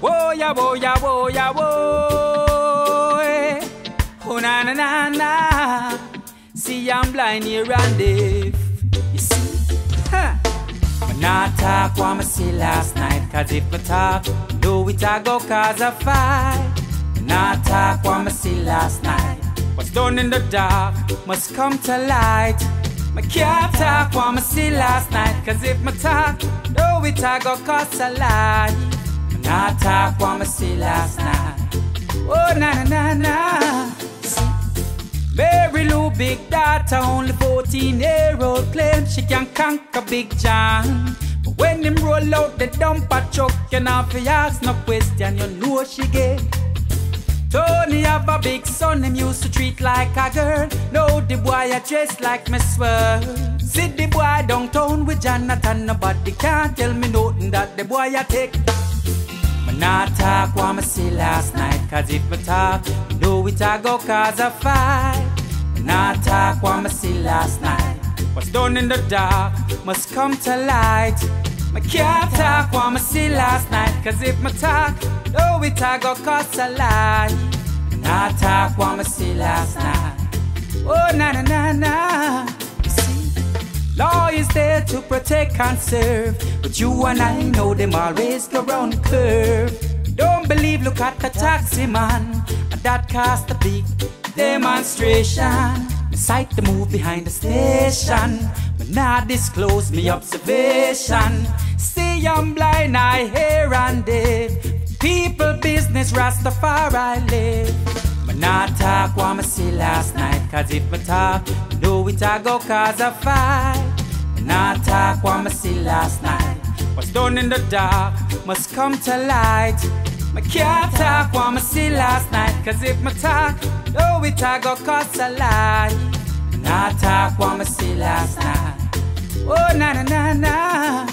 Whoa, ya, whoa, ya, whoa, ya, whoa. Oh, na, na, na, na. See, I'm blind here and deaf. You see? Huh. But not talk what I see last night. Cause if I talk, know it I go cause a fight. Not talk what I see last night. What's done in the dark must come to light. I can't talk what I see last night. Cause if I talk, know it I go cause a lie. Not talk what I see last night. Oh, na, na, na, na. Mary Lou, big daughter, only 14-year-old, claims she can conquer Big John. But when them roll out the dumper truck, you know fi ask no question, you know she get. Tony have a big son, him used to treat like a girl. Now the boy a dress like Miss World. See the boy downtown with Jonathan, nobody can't tell me nothing that the boy a take. But not talk what I see last night. Cause if I talk, know it I go cause a fight. But not talk what I see last night. What's done in the dark must come to light. I can't talk what I see last night. Cause if I talk, know it I go cause a lie. But not talk what I see last night. Oh, na, na, na, na. You see, law is there to protect and serve, but you and I know them always go round the curve. Don't believe, look at the taxi man, and that caused a big demonstration. The sight the move behind the station, but not disclose me observation. See, I'm blind, I hear and deaf. People business, Rastafari live. But not talk what I see last night. Cause if I talk, know it I go cause a fight. But not talk what I see last night. What's done in the dark must come to light. I can't talk what I see last night. Cause if I talk, know it I go cause a lie. But not talk what I see last night. Oh, na, na, na, na.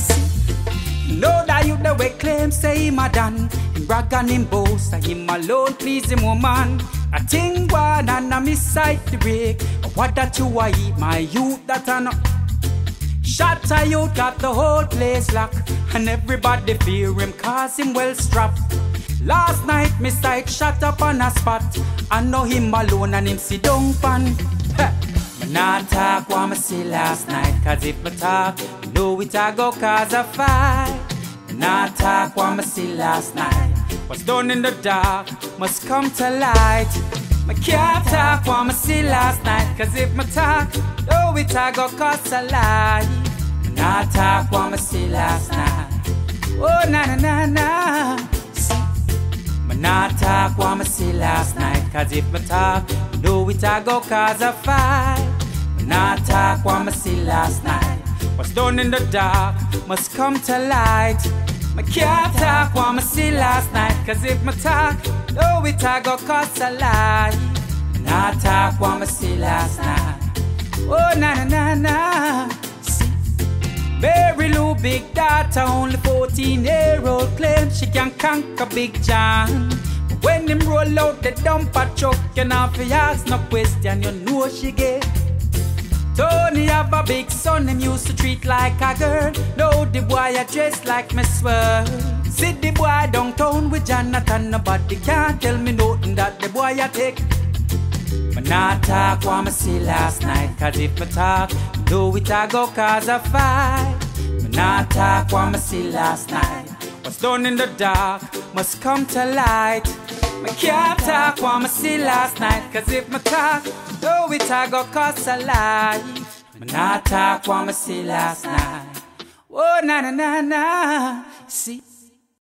Know that you the way claim say him a done. Him brag and him boast that him alone please him woman. I think one and I miss sight the break. But what that you a eat my youth that I know. Shot a youth got the whole place locked. And everybody fear him cause him well strapped. Last night me sight shot up on a spot. I know him alone and him sit down pan. But not talk what I see last night. Cause if I talk, know it I go cause a fight. But not talk what I see last night. What's done in the dark must come to light. I can't talk what I see last night. Cause if I talk, know it I go cause a lie. But not talk what I see last night. Oh, na, na, na, na. But not talk what I see last night. Cause if I talk, know it I go cause a fight. But not talk what I see last night. What's done in the dark must come to light. I can't talk what I see last night. Cause if I talk, know it I go cause a lie. But not talk what I see last night. Oh, na, na, na, na. See, Mary Lou, big daughter, only 14-year-old, claims she can conquer Big John. But when him roll out the dumper truck, you know fi ask no question, you know she get. Tony have a big son, him used to treat like a girl. Now the boy a dress like Miss World. See the boy downtown with Jonathan, nobody can't tell me nothing that the boy a take. But not talk what I see last night. Cause if I talk, know it I go cause a fight. But not talk what I see last night. What's done in the dark must come to light. I can't talk what I see last night. Cause if I talk, know it I go cause a lie. But not talk what I see last night. Oh, na, na, na, na. See.